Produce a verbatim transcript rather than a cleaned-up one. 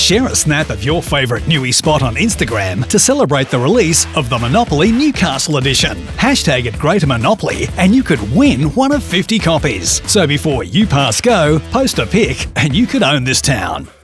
Share a snap of your favourite Newie spot on Instagram to celebrate the release of the Monopoly Newcastle edition. Hashtag it Greater Monopoly and you could win one of fifty copies. So before you pass go, post a pic and you could own this town.